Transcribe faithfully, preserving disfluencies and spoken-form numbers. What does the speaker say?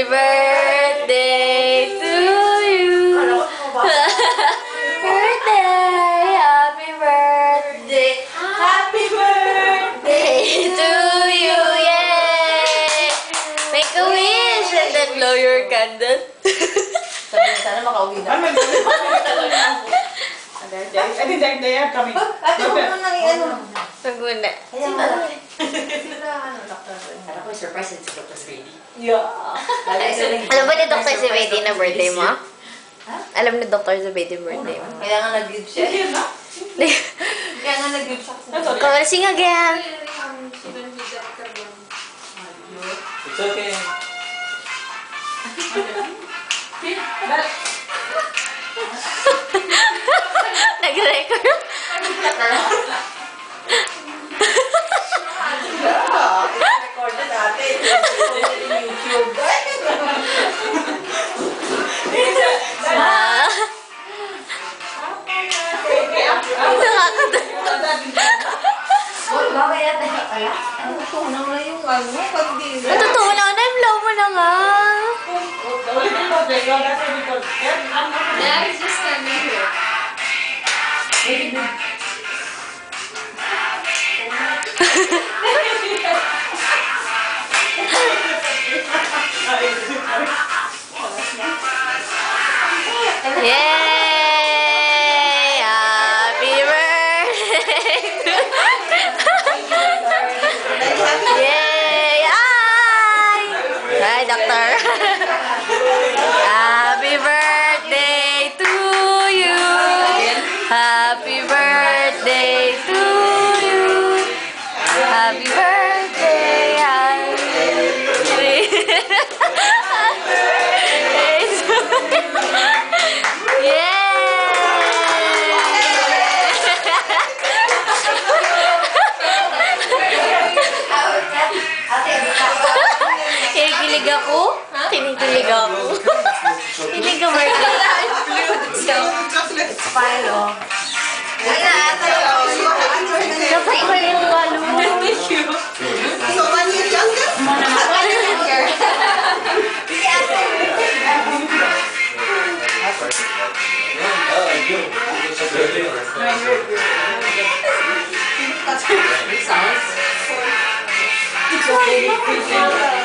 Happy birthday to you. Birthday, happy birthday, Happy birthday to you. Yay! Make a wish and then blow your candle. Sabi sana makauwi na. Ay, may gawin pa kami talaga. Ay, di dahil dahil kami. Ate, huwag mo nang i-ano. Wag muna. Kaya mo. Sila, ano, doktor. Sana ko surprise si Doctor Freddy. Yeah. Alam ba ni Doctor Zubedi na birthday mo? Ha? Alam ni Doctor Zubedi birthday mo? Kaya nga nag-give siya. Kaya nga nag-give siya. Come on, sing again. It's okay. Nag-record. Recorded natin. YouTube. Ah. Mamaya tayo kaya? Ano ko naman yung ano? Pag di. Totoo lang na, blow mo na nga. Yeah, he's just standing here. Yay! Happy birthday! Yay! Ay! Hi, Doctor! Happy birthday to you! Happy birthday to you! Happy birthday! Happy birthday to you! Kinikilig ako? Kinikilig ako. Hindi ka birthday. It's fine, oh. Dapat ko yung walo mo. So, one year younger? One year younger. Si ate. Sounds. It's okay.